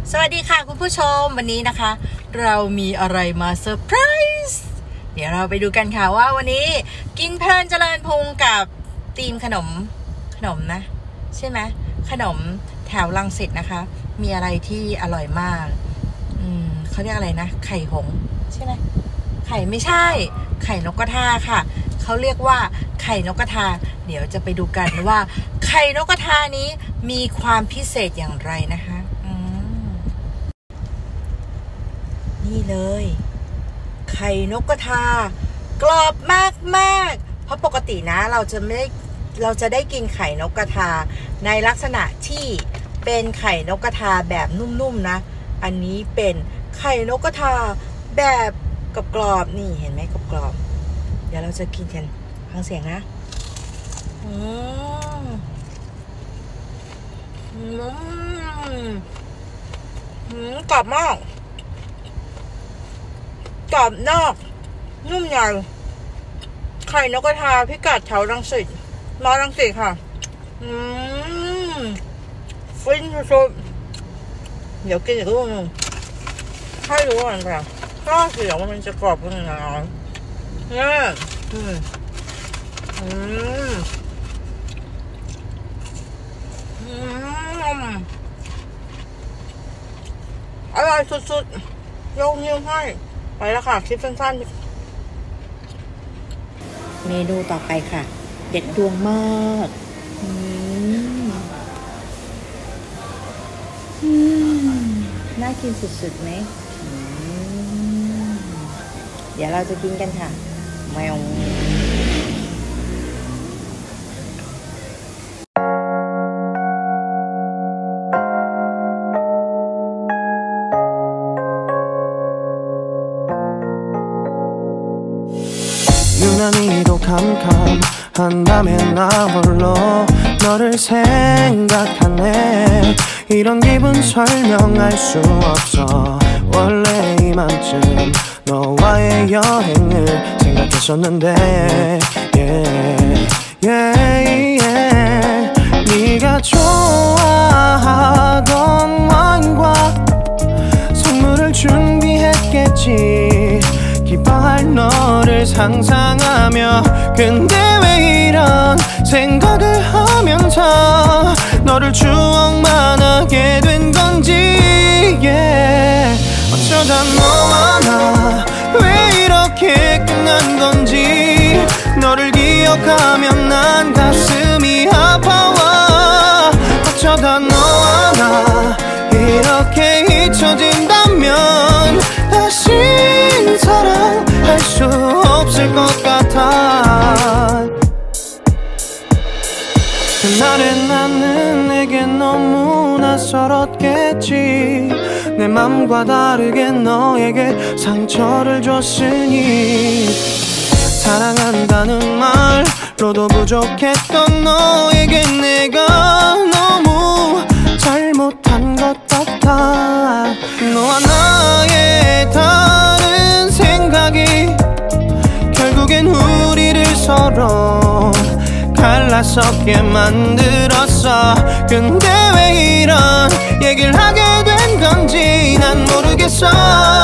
สวัสดีค่ะคุณผู้ชมวันนี้นะคะเรามีอะไรมาเซอร์ไพรส์เดี๋ยวเราไปดูกันค่ะว่าวันนี้กินเพลินเจริญพุงกับธีมขนมนะใช่ไหมขนมแถวรังสิตนะคะมีอะไรที่อร่อยมากเขาเรียกอะไรนะไข่หงใช่ไหมไข่ไม่ใช่ไข่นกกระทาค่ะเขาเรียกว่าไข่นกกระทาเดี๋ยวจะไปดูกันว่าไข่นกกระทานี้มีความพิเศษอย่างไรนะคะนี่เลยไข่นกกระทากรอบมากเพราะปกตินะเราจะได้กินไข่นกกระทาในลักษณะที่เป็นไข่นกกระทาแบบนุ่มๆนะอันนี้เป็นไข่นกกระทาแบบกรอบๆนี่เห็นไหมกรอบๆเดี๋ยวเราจะกินกันฟังเสียงนะกรอบมากกรอบนอกนุ่มในไข่นกกระทาพิกัดแถวรังสิตค่ะฟินสุดๆเดี๋ยวกินอีกลูกนึงให้รู้ก่อนค่ะก็เสียงว่ามันจะกรอบขนาดไหนอร่อยสุดๆยกนิ้วให้ไปแล้วค่ะคลิปสั้นๆเมนูต่อไปค่ะเด็ดดวงมากน่ากินสุดๆไหมเดี๋ยวเราจะกินกันค่ะแมว 유난히도 캄캄한 밤에 나 홀로 너를 생각하네 이런 기분 설명할 수 없어 원래 이맘쯤 너와의 여행을 생각했었는데 네가 좋아하던 와인과 선물을 준비했겠지 기뻐할 너를 상상하며 근데 왜 이런 생각을 하면서 너를 추억만 하게 된 건지 어쩌다 너와 나 왜 이렇게 끝난 건지 너를 기억하면 난 가슴이 아파와 어쩌다 너와 나 이렇게 잊혀진다면 다시 사랑할 수 없을 것 같아 그날의 나는 내게 너무 낯설었겠지 내 맘과 다르게 너에게 상처를 줬으니 사랑한다는 말로도 부족했던 너에게 내가 너무 잘못한 것 같아 너와 나의 다른 생각이 결국엔 우리를 서로 갈라서게 만들었어 근데 왜 이런 얘기를 하게 된 건지 난 모르겠어